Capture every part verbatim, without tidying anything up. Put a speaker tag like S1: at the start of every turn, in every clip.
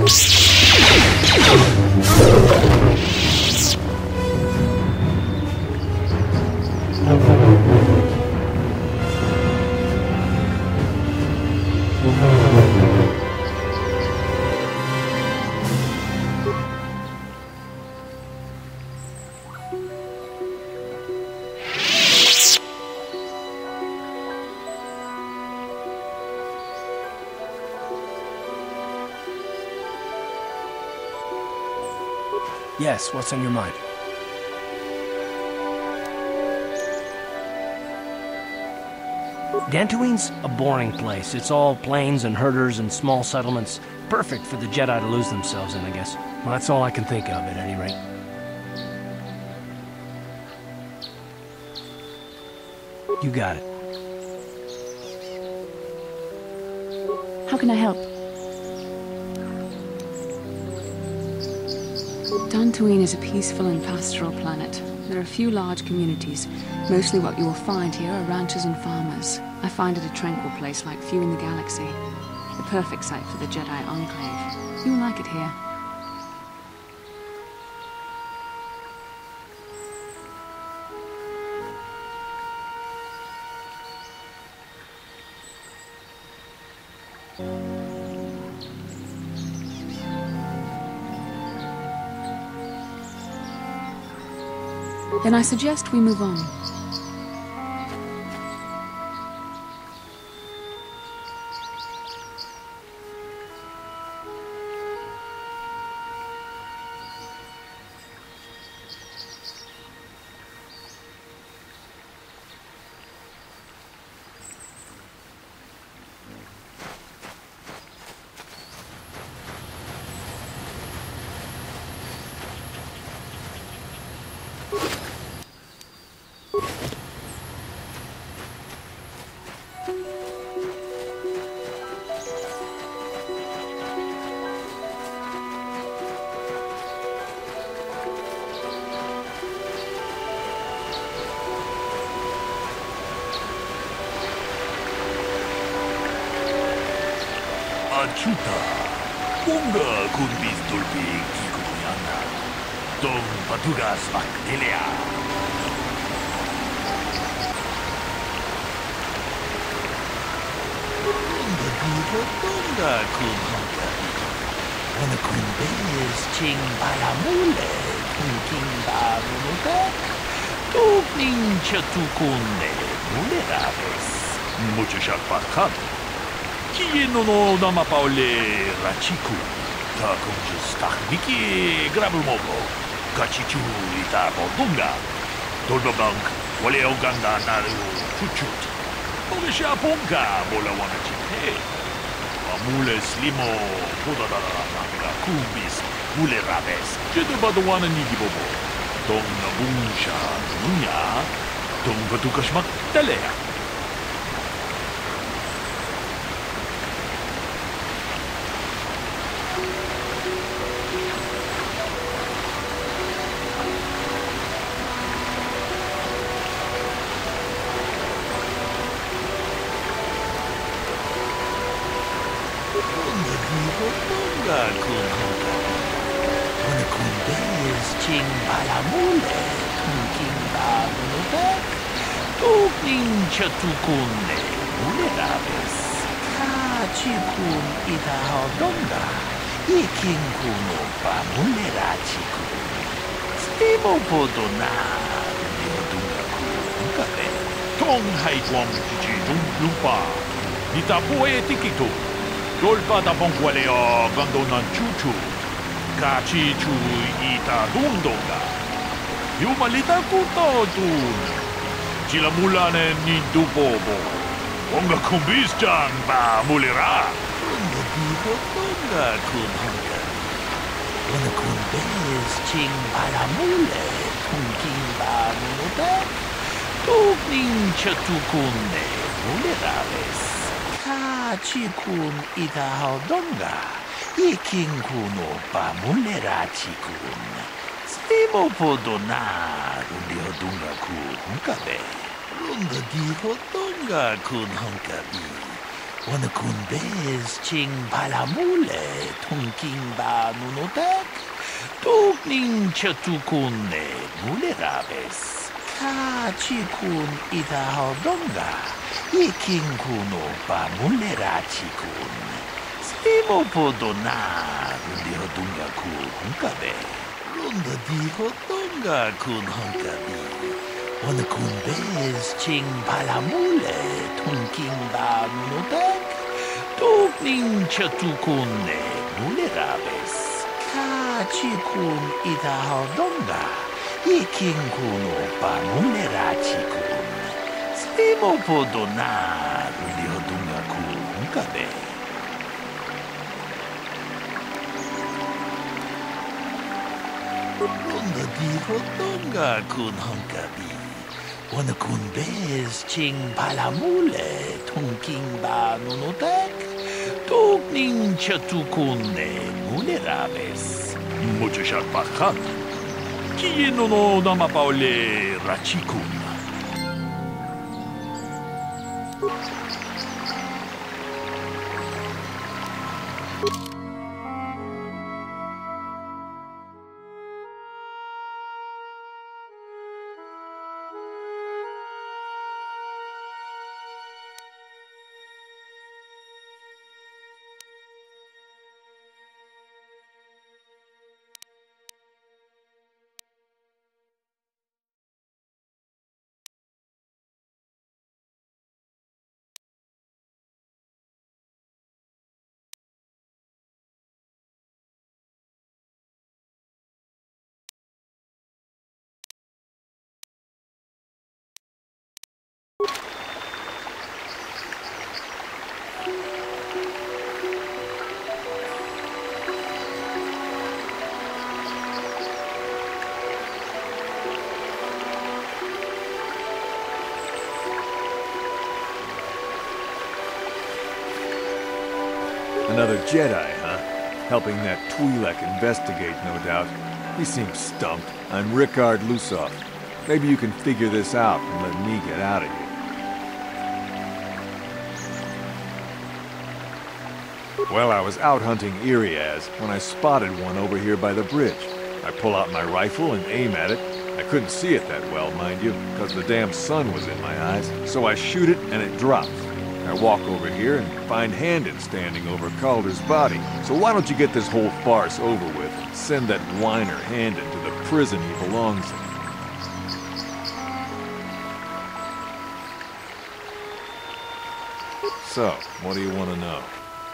S1: Yes, what's on your mind? Dantooine's a boring place. It's all plains and herders and small settlements. Perfect for the Jedi to lose themselves in, I guess. Well, that's all I can think of, at any rate. You got it.
S2: How can I help? Dantooine is a peaceful and pastoral planet. There are a few large communities. Mostly what you will find here are ranchers and farmers. I find it a tranquil place like few in the galaxy. The perfect site for the Jedi Enclave. You will like it here. Then I suggest we move on.
S3: Chuta, bunga kun bistulpi kikuyana, dong patugas makdelia. Bunga gugo bunga kun hankari, wana kun beyes ching balamule, kun king bamunubek, tuk nincha tukunde, muleraves, mucho shakpakan. Kieno no nama paule rachiku, ta kunjus takbiki grabumogo, kachichu ita bodunga, dolbabank, wale oganda naru chuchut, ogesha ponga bola wana chipe, amule slimo, podadara manga kubis, mule rabes, jedu badwana nigibobo, dong nabunsha nunya, dong batukashmak telea. Chatukunde, muleraves, kachikun ita hodonga, ikinkuno pa mulerachikun. Stimo podona, neodunga kunkabe. Tong haitwam chichidum lupa, nita poe tikito, dolpa da bonqualeo gandonan chuchu, kachichu ita dundonga. Yumalita kutotun. Chila mulane ni dubobo. Onga kumbistan ba mulera. Onga dibo onga kun honga. Onga kumbes ching bara mule. Kunking ba mulebe. Tuk nincha tukunde muleraves. Ka chikun ita hodonga. Iking kuno ba mulera chikun. Stimo podonar undi hodunga kun honkabe. Runga di hodonga kun honkabi. Wana kun bez ching palamule tunking ba nunotek. Tukning chatukune mule rabes. Ka chikun ita hodonga. Iking kuno ba mule rachikun. Stimo podona rundi hodunga kun hunkabe. Runda di hodonga kun hunkabi. Wana kun bez ching palamule tunking ba nunotek. Tukning chatukune mule rabes. Ka chikun ita hodonga. Iking kuno ba mule rachikun. Stimo podona rundi hodunga kun hunkabe. Runda di hodonga kun hunkabi. Wana kun bez ching palamule tunking ba nunotek. Tukning chatukune mule rabes. Mucho sharpajan. Kino no namapaole rachikun.
S4: Another Jedi, huh? Helping that Twi'lek investigate, no doubt. He seems stumped. I'm Rickard Lusoff. Maybe you can figure this out and let me get out of here. Well, I was out hunting Iriaz when I spotted one over here by the bridge. I pull out my rifle and aim at it. I couldn't see it that well, mind you, because the damn sun was in my eyes. So I shoot it and it drops. I walk over here and find Handon standing over Calder's body. So why don't you get this whole farce over with and send that whiner Handon to the prison he belongs in? So, what do you want to know?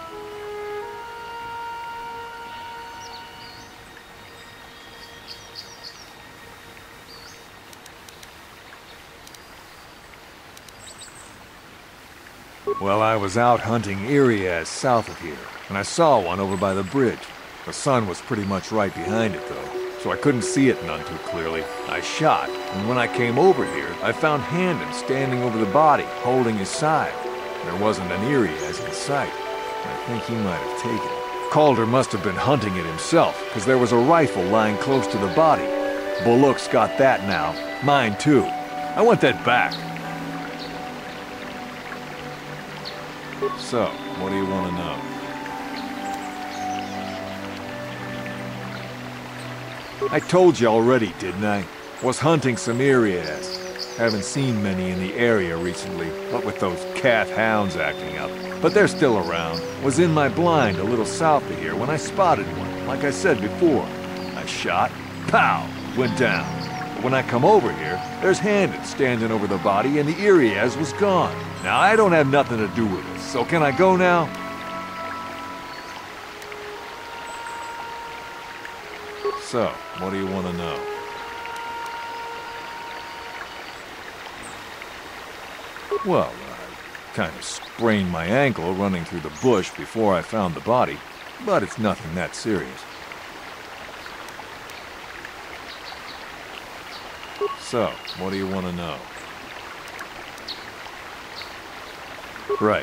S4: Well, I was out hunting Iriaz south of here, and I saw one over by the bridge. The sun was pretty much right behind it, though, so I couldn't see it none too clearly. I shot, and when I came over here, I found Handon standing over the body, holding his side. There wasn't an Iriaz in sight. I think he might have taken it. Calder must have been hunting it himself, because there was a rifle lying close to the body. Bolook's got that now. Mine, too. I want that back. So, what do you want to know? I told you already, didn't I? Was hunting some Iriaz. Haven't seen many in the area recently, what with those calf hounds acting up. But they're still around. Was in my blind a little south of here when I spotted one, like I said before. I shot, pow, went down. But when I come over here, there's Handon standing over the body and the Iriaz was gone. Now, I don't have nothing to do with this, so can I go now? So, what do you want to know? Well, I kind of sprained my ankle running through the bush before I found the body, but it's nothing that serious. So, what do you want to know? Right.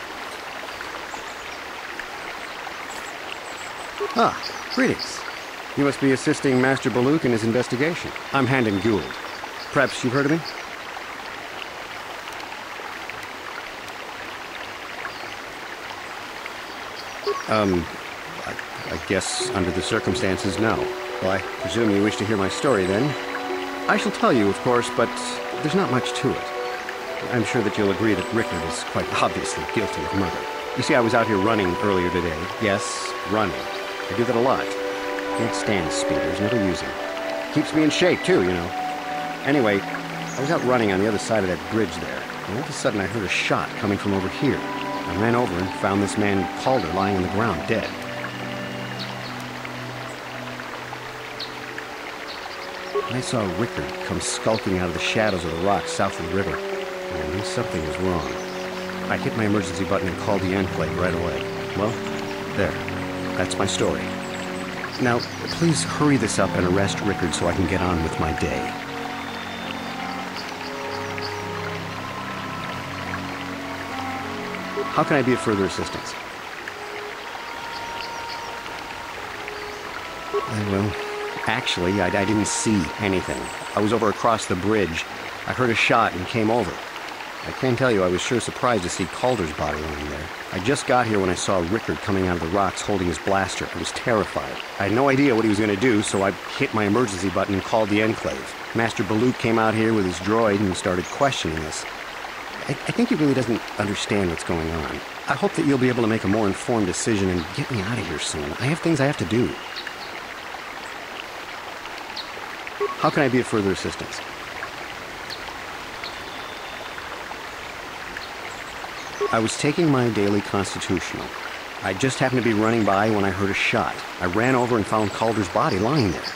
S5: Ah, greetings. You must be assisting Master Bolook in his investigation. I'm Handon Gould. Perhaps you've heard of me? Um, I, I guess under the circumstances, no. Well, I presume you wish to hear my story, then. I shall tell you, of course, but there's not much to it. I'm sure that you'll agree that Rickard is quite obviously guilty of murder. You see, I was out here running earlier today. Yes, running. I do that a lot. Can't stand speeders, never use them. Keeps me in shape, too, you know. Anyway, I was out running on the other side of that bridge there, and all of a sudden I heard a shot coming from over here. I ran over and found this man Calder lying on the ground, dead. I saw Rickard come skulking out of the shadows of the rocks south of the river, and I knew something was wrong. I hit my emergency button and called the Enclave right away. Well, there. That's my story. Now, please hurry this up and arrest Rickard so I can get on with my day. How can I be of further assistance? Uh, well, actually, I, I didn't see anything. I was over across the bridge. I heard a shot and came over. I can tell you I was sure surprised to see Calder's body lying there. I just got here when I saw Rickard coming out of the rocks holding his blaster. I was terrified. I had no idea what he was going to do, so I hit my emergency button and called the Enclave. Master Bolook came out here with his droid and started questioning us. I, I think he really doesn't understand what's going on. I hope that you'll be able to make a more informed decision and get me out of here soon. I have things I have to do. How can I be of further assistance? I was taking my daily constitutional. I just happened to be running by when I heard a shot. I ran over and found Calder's body lying there.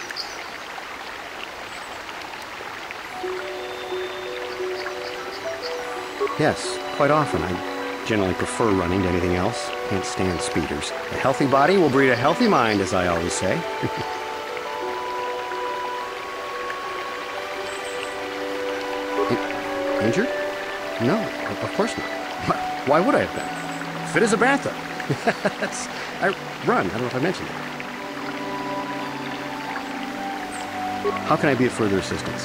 S5: Yes, quite often. I generally prefer running to anything else. Can't stand speeders. A healthy body will breed a healthy mind, as I always say. In injured? No, of course not. Why would I have been? Fit as a bathtub. That's, I run. I don't know if I mentioned it. How can I be of further assistance?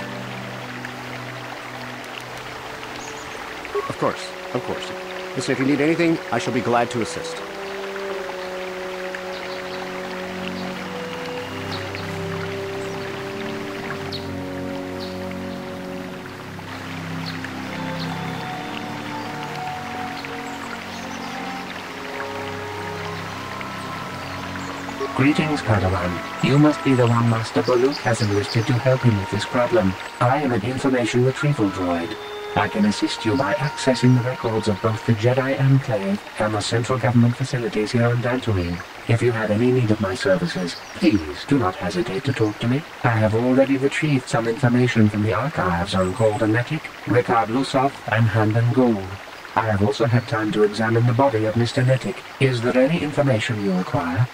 S5: Of course, of course. Listen, if you need anything, I shall be glad to assist.
S6: Greetings, Padawan. You must be the one Master Bolook has enlisted to help him with this problem. I am an information retrieval droid. I can assist you by accessing the records of both the Jedi Enclave and the central government facilities here on Dantooine. If you have any need of my services, please do not hesitate to talk to me. I have already retrieved some information from the archives on Calder Netic, Rickard Lusov, and Handon Gould. I have also had time to examine the body of Mister Netic. Is there any information you require?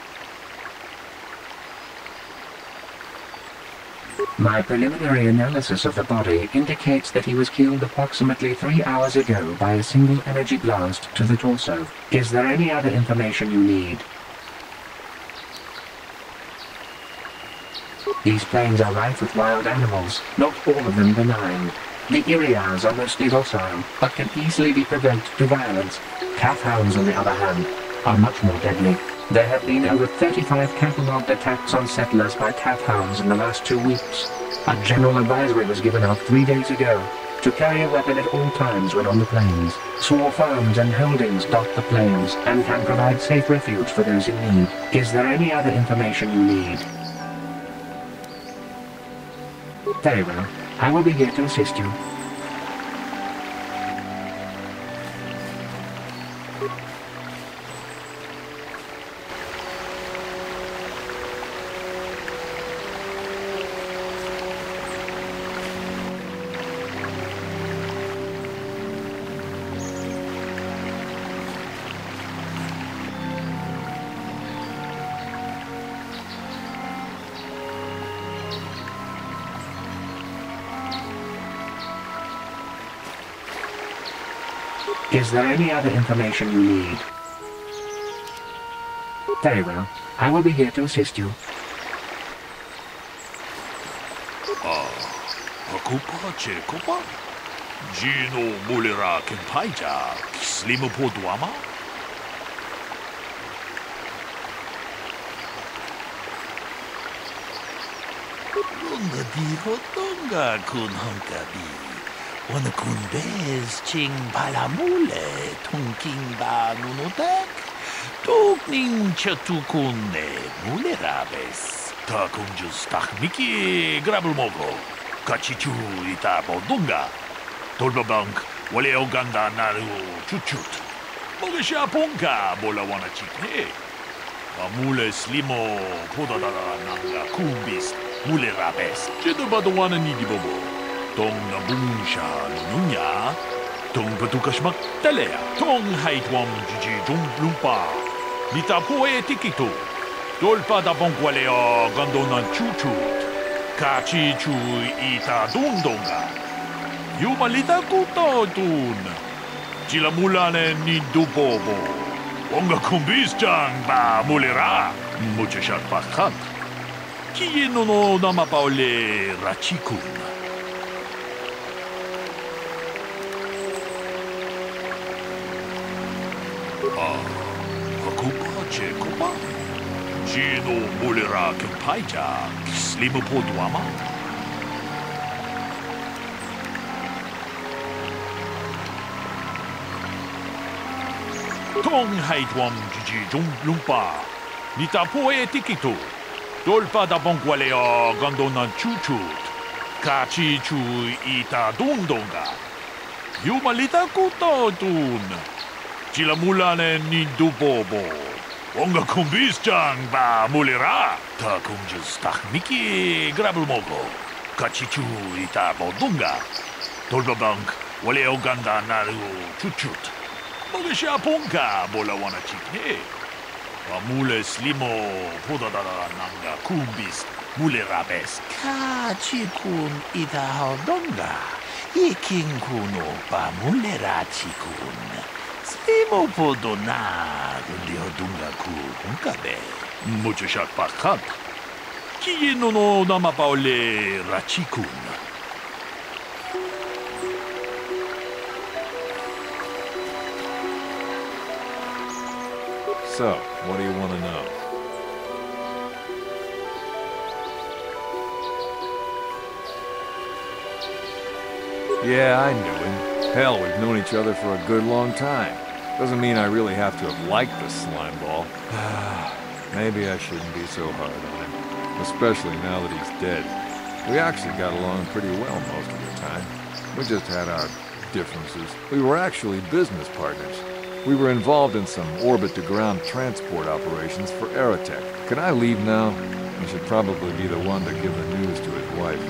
S6: My preliminary analysis of the body indicates that he was killed approximately three hours ago by a single energy blast to the torso. Is there any other information you need? These plains are rife with wild animals, not all of them benign. The Iriars are mostly docile, but can easily be provoked to violence. Calf hounds, on the other hand, are much more deadly. There have been over thirty-five catalogued attacks on settlers by calf hounds in the last two weeks. A general advisory was given out three days ago to carry a weapon at all times when on the plains. Small farms and holdings dot the plains and can provide safe refuge for those in need. Is there any other information you need? Very well. I will be here to assist you. Is there any other information you need? Very well. I will be here to assist you.
S3: Ako pa, Cheko pa? Gino mulera kenpaija, slimo po duama? Lunga diho tonga kun honkabi. Wana kun bez ching palamule, tongking ba nunotek. Tokning chatukune mulerabes. Takung jus takmiki grabulmogo. Kachichu ita bodunga. Tolbabank wale oganda naru chuchut. Mogesha ponka bola wana chikne. Amule slimo podadada nanga kumbis mule rabes. Jedo badawana nidi bobo. Tong nabunsha nunya. Tong patukashmak talea. Tong haitwam jiji jong lumpa. Nita poe tikito. Dolpa da bonkwaleo gandonan chuchut. Kachi chu ita dundonga. Yumalita kuto dun. Chila mulane ni dubobo. Onga kumbis jang ba mulera. Muchashat bakant. Kiye no no namapaole rachikun. Ah, akupa chekupa. Gino mulera kempaija. Slimo po duama. Tong haitwam jiji jong lumpa. Nita poe tikito. Dolpa da bonkwaleo gandonan chuchut. Kachi chu ita dundonga. Yumalita kuto dun. Chila mulane ni dubobo. Onga kumbis jang ba mulera. Ta kunjus takmiki grabulmogo. Kachi chu ita bodunga. Dolpa bank waleo ganda naru chuchut. Mogesha ponka bola wana chikne. Amule slimo podadada nanga kumbis mule rabes. Kachikun ita hodonga. Iking kuno pa mule rachikun. Slimo podona lihodunga ku hunkabe. Mucho shat pakant. Kiye no no namapaole rachikun.
S4: So, what do you want to know? Yeah, I knew him. Hell, we've known each other for a good long time. Doesn't mean I really have to have liked the slime ball. Maybe I shouldn't be so hard on him. Especially now that he's dead. We actually got along pretty well most of the time. We just had our differences. We were actually business partners. We were involved in some orbit-to-ground transport operations for Aerotech. Can I leave now? I should probably be the one to give the news to his wife.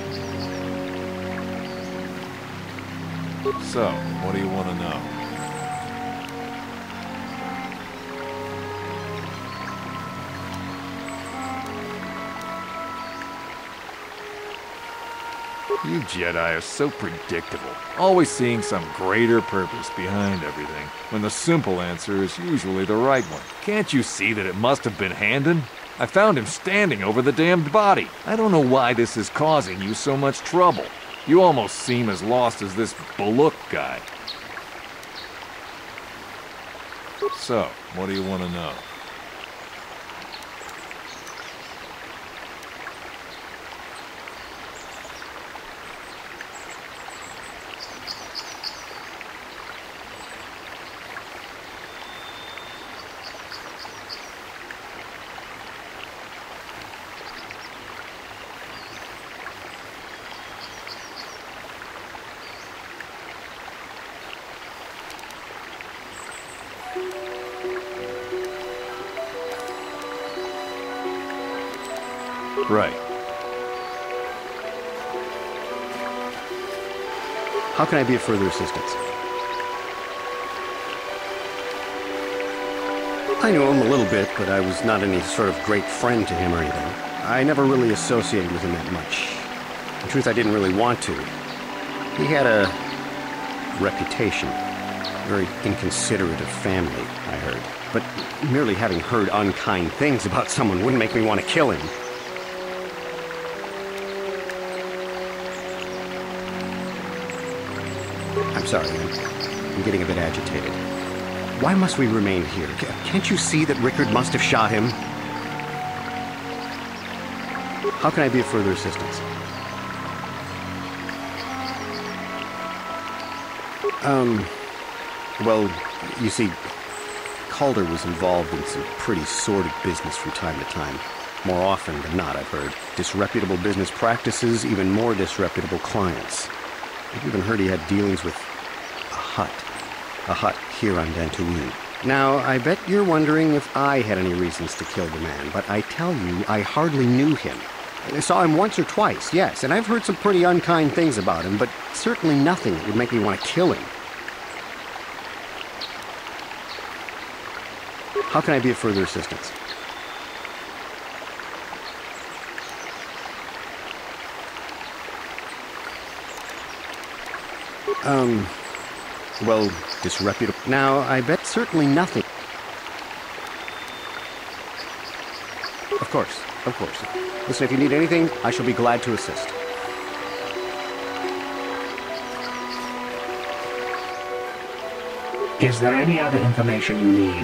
S4: So, what do you want to know? You Jedi are so predictable, always seeing some greater purpose behind everything, when the simple answer is usually the right one. Can't you see that it must have been Handon? I found him standing over the damned body. I don't know why this is causing you so much trouble. You almost seem as lost as this Bolook guy. So, what do you want to know? Right.
S5: How can I be of further assistance? I knew him a little bit, but I was not any sort of great friend to him or anything. I never really associated with him that much. In truth, I didn't really want to. He had a reputation. Very inconsiderate of family, I heard. But merely having heard unkind things about someone wouldn't make me want to kill him. sorry, I'm, I'm getting a bit agitated. Why must we remain here? C- can't you see that Rickard must have shot him? How can I be of further assistance? Um, well, you see, KoTOR was involved in some pretty sordid business from time to time. More often than not, I've heard. Disreputable business practices, even more disreputable clients. I've even heard he had dealings with a hut. A hut here on Dantooine. Now, I bet you're wondering if I had any reasons to kill the man, but I tell you, I hardly knew him. I saw him once or twice, yes, and I've heard some pretty unkind things about him, but certainly nothing that would make me want to kill him. How can I be of further assistance? Um, well, disreputable. Now, I bet certainly nothing. Of course, of course. Listen, if you need anything, I shall be glad to assist.
S6: Is there any other information you need?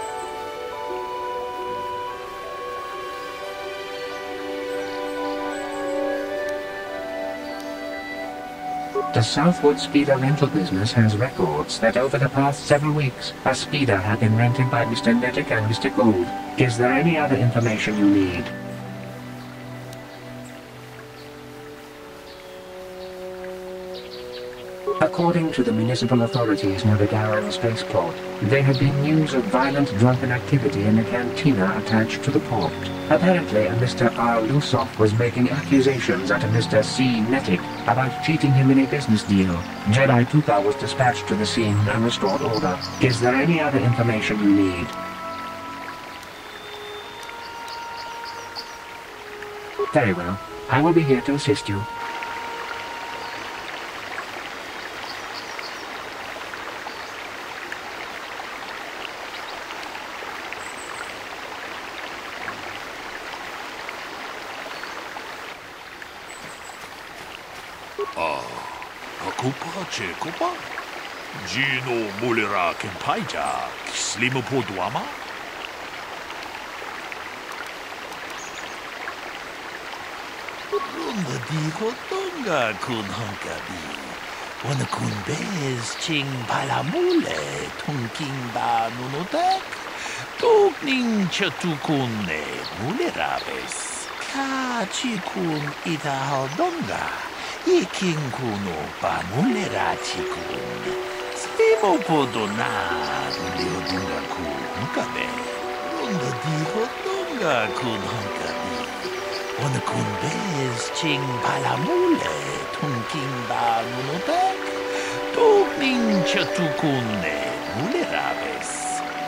S6: The Southwood Speeder rental business has records that over the past several weeks, a speeder had been rented by Mister Nettic and Mister Gould. Is there any other information you need? According to the municipal authorities near the Garrow spaceport, there had been news of violent drunken activity in the cantina attached to the port. Apparently, a Mister R. Lusoff was making accusations at a Mister C. Nettic about cheating him in a business deal. Jedi Tupa was dispatched to the scene and restored order. Is there any other information you need? Very well. I will be here to assist you.
S3: Kupa che kupa? Gino mulera kempaija, slimo podwama? Runda di kotonga kun hankabi. Wana kun bez ching palamule, tunking ba nunotek. Tukning chatukune mulerabes. Ka chikun ita haldonga. Iking kuno panulera chikun. Slimo podona leo dunga kun kabe. Runda diho dunga kun hankabi. Wana kun bez ching palamule tunking ba nunotek. Tukning chatukune mulerabes.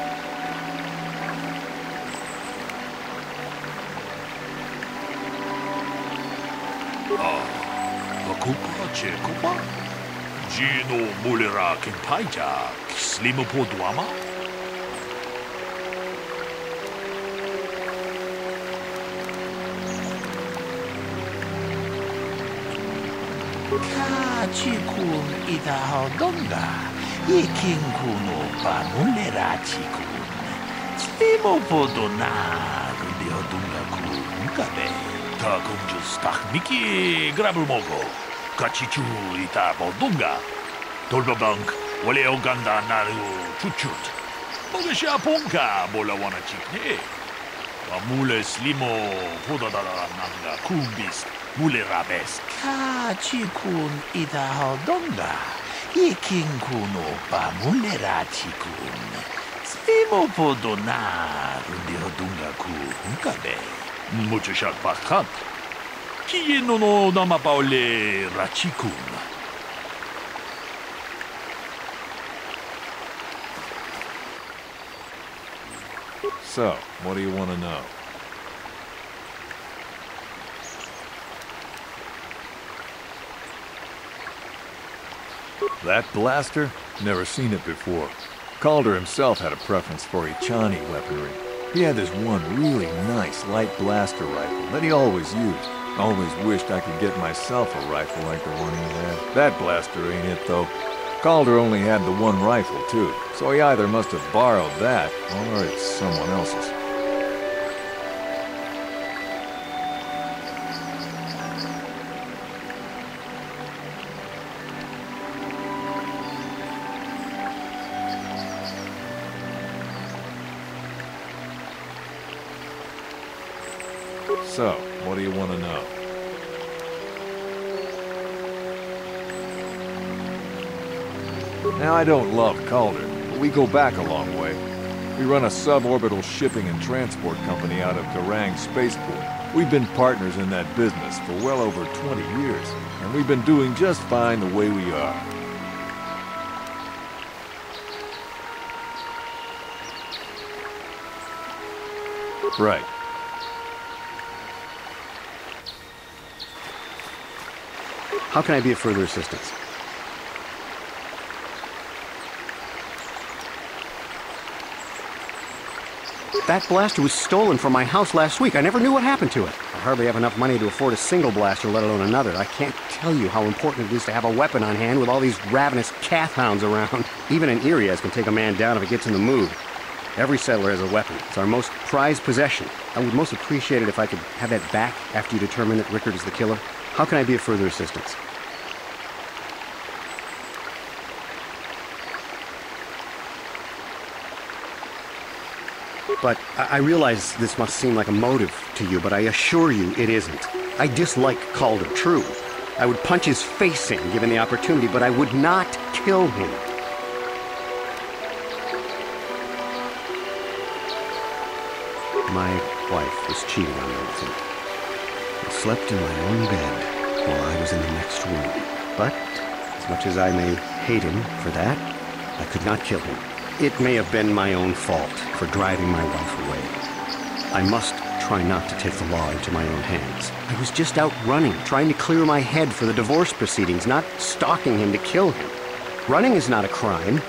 S3: Oh. Kupa che kupa? Gino mulera kempaija, slimo podwama? Ka chikun ita haldonga, iking kuno pa mulera chikun. Slimo podona, leo dunga kun kabe. Ta kunjus tak miki grabulmogo. Kachichu ita bodunga. Tolbabank, wale oganda naru chuchut. Mogesha ponka bola wana chikne. Mule slimo podadara nanga kumbis mule rabes. Kachikun ita hodonga. Iking kuno pa mule rachikun. Slimo podona rundi hodunga kunkabe. Mucho shak bakhat. Chi no no nama paole rachikun.
S4: So, what do you want to know? That blaster? Never seen it before. KoTOR himself had a preference for Ichani weaponry. He had this one really nice light blaster rifle that he always used. Always wished I could get myself a rifle like the one he had. That blaster ain't it, though. Calder only had the one rifle, too, so he either must have borrowed that, or it's someone else's. So, what do you want to know? Now, I don't love Calder, but we go back a long way. We run a suborbital shipping and transport company out of Garang Spaceport. We've been partners in that business for well over twenty years, and we've been doing just fine the way we are. Right.
S5: How can I be of further assistance? That blaster was stolen from my house last week. I never knew what happened to it. I hardly have enough money to afford a single blaster, let alone another. I can't tell you how important it is to have a weapon on hand with all these ravenous cath hounds around. Even an Irias can take a man down if it gets in the mood. Every settler has a weapon. It's our most prized possession. I would most appreciate it if I could have that back after you determine that Rickard is the killer. How can I be of further assistance? But I realize this must seem like a motive to you, but I assure you it isn't. I dislike Calder, true. I would punch his face in, given the opportunity, but I would not kill him. My wife was cheating on me with him. I slept in my own bed while I was in the next room. But, as much as I may hate him for that, I could not kill him. It may have been my own fault for driving my wife away. I must try not to take the law into my own hands. I was just out running, trying to clear my head for the divorce proceedings, not stalking him to kill him. Running is not a crime.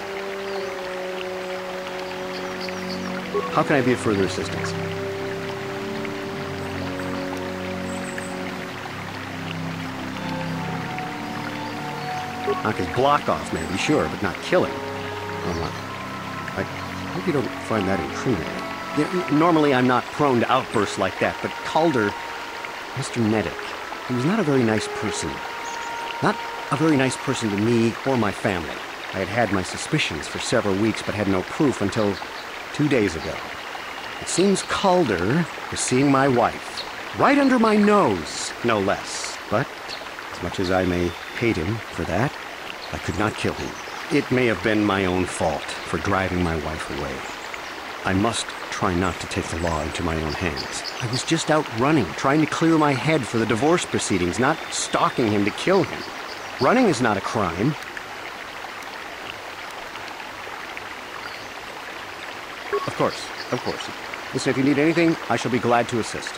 S5: How can I be of further assistance? Knock his block off, maybe, sure, but not kill him. Um, I hope you don't find that incriminating. You know, normally I'm not prone to outbursts like that, but Calder, Mister Neddick, he was not a very nice person. Not a very nice person to me or my family. I had had my suspicions for several weeks, but had no proof until two days ago. It seems Calder was seeing my wife, right under my nose, no less. But, as much as I may hate him for that, I could not kill him. It may have been my own fault for driving my wife away. I must try not to take the law into my own hands. I was just out running, trying to clear my head for the divorce proceedings, not stalking him to kill him. Running is not a crime. Of course, of course. Listen, if you need anything, I shall be glad to assist.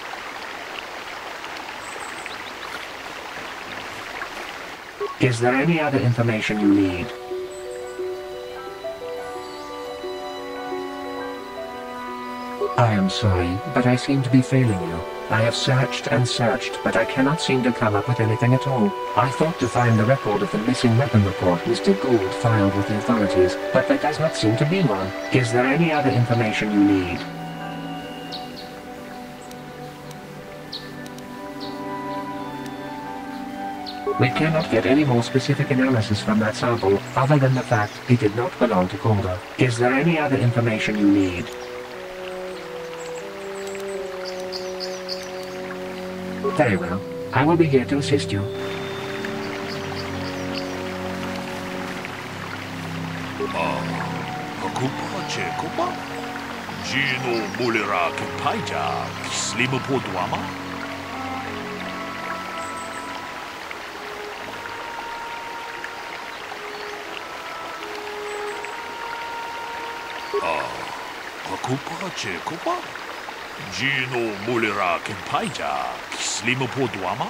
S6: Is there any other information you need? I am sorry, but I seem to be failing you. I have searched and searched, but I cannot seem to come up with anything at all. I thought to find the record of the missing weapon report Mister Gould filed with the authorities, but there does not seem to be one. Is there any other information you need? We cannot get any more specific analysis from that sample, other than the fact it did not belong to Calder. Is there any other information you need? Very well. I will be here to assist you.
S3: Ah, Kupa Chekupa? Gino Mulera Kepaija, Slima Podwama? Ah, Kupa Chekupa? Gino Mulera Kepaija, Slima Podwama?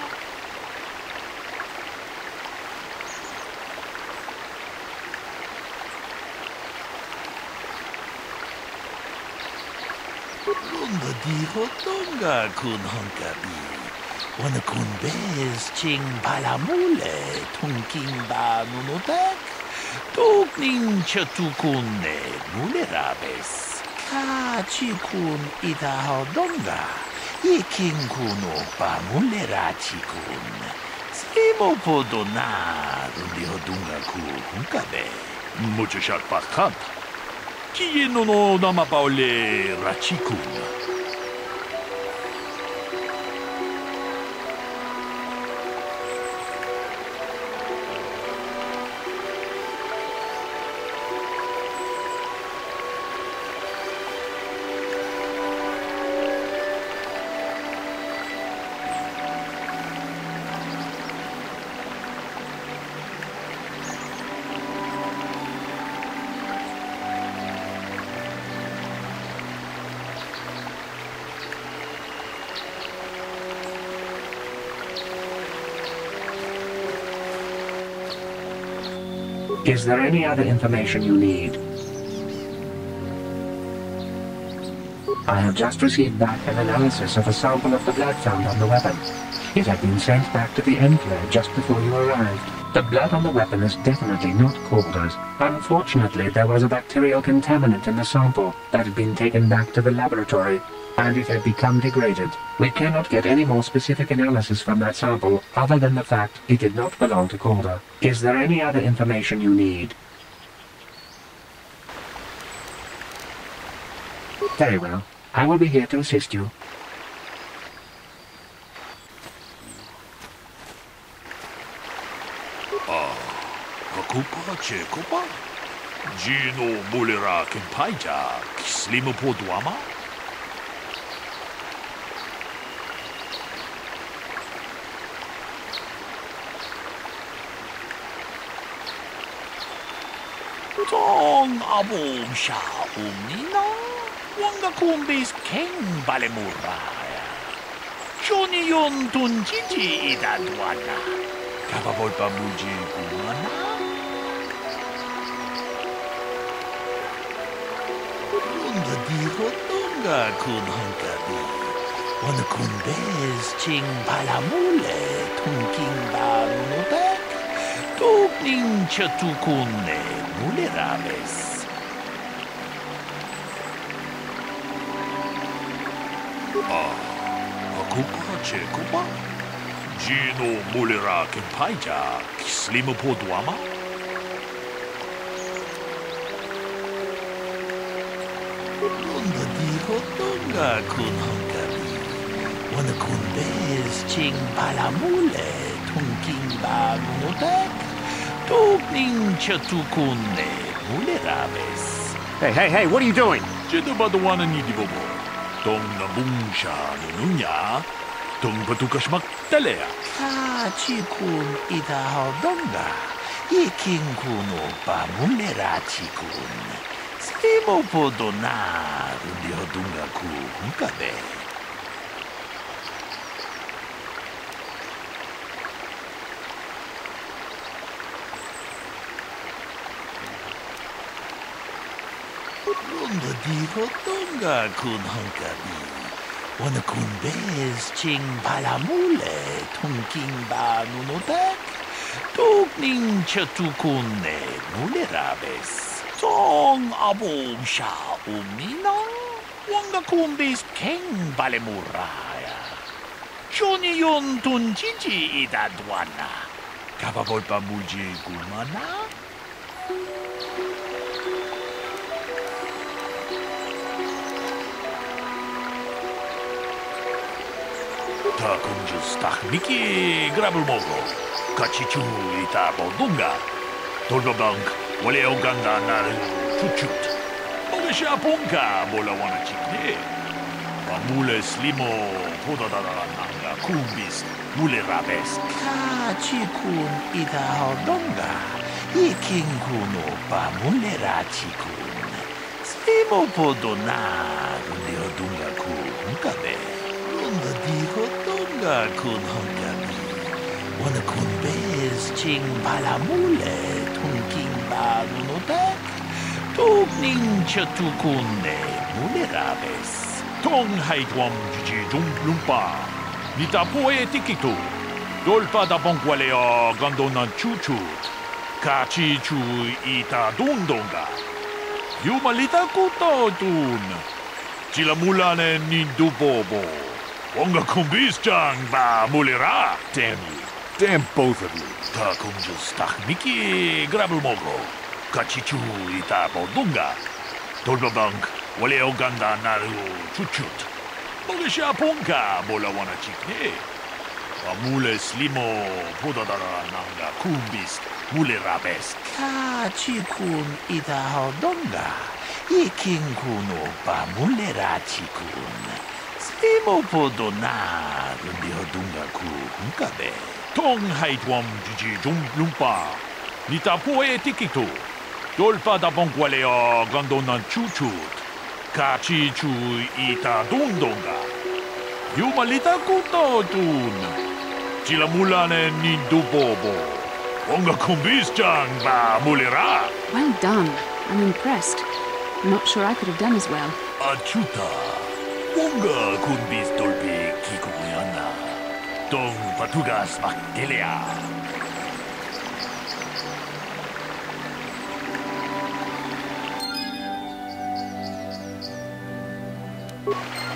S3: Lunga di hotonga kun honkabi. Wana kun bez ching palamule, tunking ba nunotek. Tukning chatukune mulerabes. Kachikun idahadonga. Iking kuno pa mulerachikun. Slimo podona rundihodunga ku hunkabe. Mucho shat pakant. Kieno no namapaole rachikun.
S6: Is there any other information you need? I have just received back an analysis of a sample of the blood found on the weapon. It had been sent back to the Enclave just before you arrived. The blood on the weapon is definitely not KoTOR's. Unfortunately, there was a bacterial contaminant in the sample that had been taken back to the laboratory, and it had become degraded. We cannot get any more specific analysis from that sample other than the fact it did not belong to KoTOR. Is there any other information you need? Very well. I will be here to assist you.
S3: Ah, Hakupa Chekopa? Gino Mulera Kimpaija, Slimo Podwama? Tong abong siya umnina, wanga kumbis keng balemuraya. Johnny yon tun chichi idadwana, kapabol pa muji kumana. Runda diho tunga kun hangkabi, wana kumbes ching balamule tungking banunobek, tukning chatukune. Mulerabes. Ah, Hakupa Chekopa? Gino Mulera Kimpaija, Slimo Podwama? Runda diho tunga kun hangkabi, wana kumbes ching balamule tungking banunobek. Tukning chatukune mulerabes.
S5: Hey, hey, hey, what are you doing?
S3: Jedabadawana ni dibobo. Tong nabungsha nunya. Tong patukashmak talea. Kachikun idahadonga. Iking kuno pa mulerachikun. Slimo podona rundihodunga ku hunkabe. Runda diho tunga kun hangkabi. Wana kun bez ching balamule tungking banunobek. Tukning chatukune mulerabes. Tong abong siya umnina. Wanga kun bez keng balemuraya. Johnny yon tun chichi idadwana. Kapabol pa muji kumana. Takunjus Takniki Grabulmogo, Kachichu Itabodunga, Tolbabank, Wale Oganda Naru Chuchut, Mogasha Punka, Bolawana Chikne, Mule Slimo, Podadanga, Kumbis, Mule Rabes, Kachikun Idahadonga, Iking Kuno, Pamule Rachikun, Slimo Podona, Leodunga Kunkabe. Runda diho tunga kun hangkabi. Wana kun bez ching balamule tungking banunobek. Tukning chatukune mulerabes. Tong haitwam jiji jumplumpa. Nitapoe tikitu. Dolpa da bonkwalea gandonan chuchut. Kachi chu ita dundonga. Yumalita kuto dun. Chila mulane nindubobo. Onga kumbis chang ba mulira.
S4: Damn you. Damn both of you.
S3: Ta kumjus takmiki grabul mogo. Kachi chu ita bodunga. Tolbabank wale oganda naru chuchut. Molisha punka bola wana chikne. Mule slimo podadara nanga kumbis mule rabes. Kachi kun ita hodonga. Ikin kuno pa mule rachi kun. Slimo podona rundi hodunga ku hunkabe. Tong haitwam jiji jum lumpa. Nita poe tikitu. Dolpa da bonkwaleo gandonan chuchut. Kachi chu ita dundonga. Yumalita kuto dun. Chila mulane nindubobo. Onga kumbis chang ba mulira.
S2: Well done. I'm impressed. I'm not sure I could have done as well.
S3: Achuta. Onga kumbis dolpe kikuyana. Tong patugas maktelea.
S2: You